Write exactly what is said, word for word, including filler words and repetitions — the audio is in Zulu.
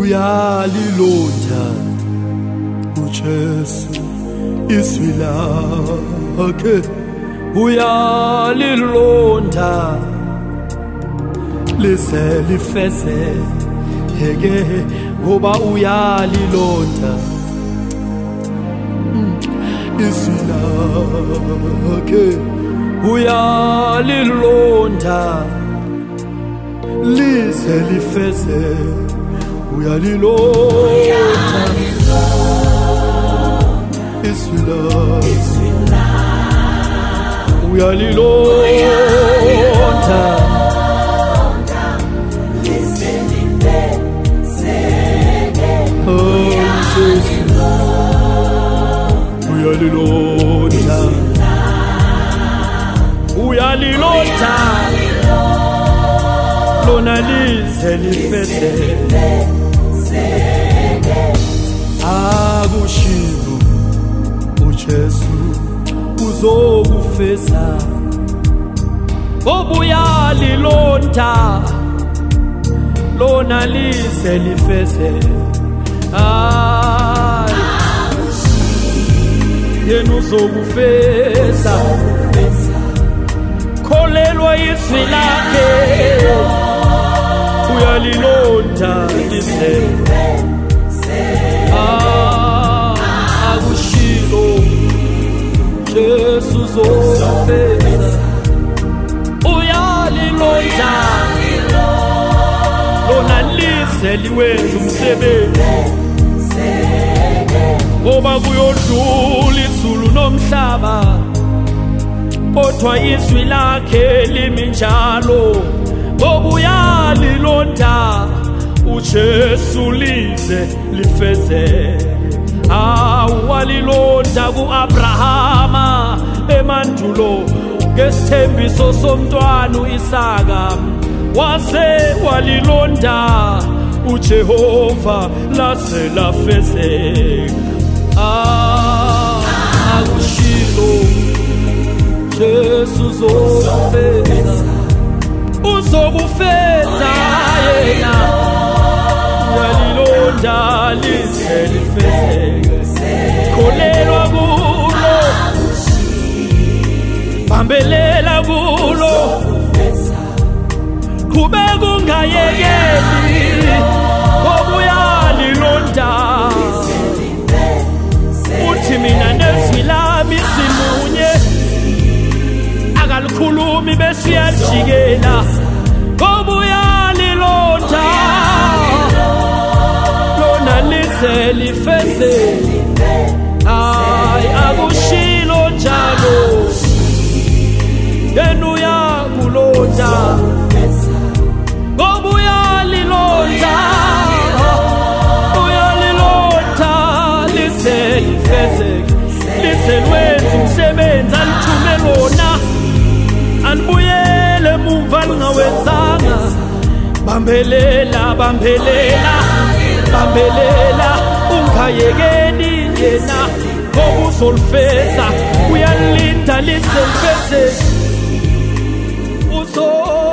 uyalilonda uJesu izwi lakhe uyalilonda lise lifezeke ngoba uyalilonda izwi lakhe uyalilonda lise lifezeke uyalilonda izwi lakhe uyalilonda lise lifezeke uyalilonda uyalilonda lona lise lifezeke akushiwo uJesu uzokufeza ngoba uyalilonda lona lise lifezeke yena uzokufeza kholelwa izwi lakhe uyalilonda lise akushilo Jesu uzokufeza uyalilonda lona lise liwenza umsebenzi ngoba kuyodlula izulu nomhlaba kodwa izwi lakhe limi njalo ngoba uyalilonda uJesu lize lifezeke awalilonda ku-Abrahama emandulo ngesithembiso somntwana u-Isaka wase walilonda uJehova lase lafezeka akushilo Jesu uzokufeza uzokufeza yena uyalilonda lise lifezeke kholelwa kulo bambelela kulo qhubeka ungayekeli ngoba uyalilonda uthi mina nezwi lami simunye akalikhulumi bese uyajikela ngoba uyalilonda lona lise lifezeke hayi akushilo njalo yena uyakulonda ngoba uyalilonda uyalilonda lise lifezeke lise lwenza umsebenzi alithume lona alibuyele emuva lingawenzanga bambelela bambelela bambelela ungayekeli yena ngoba uzolifeza uyalinda lise lifezeke uzo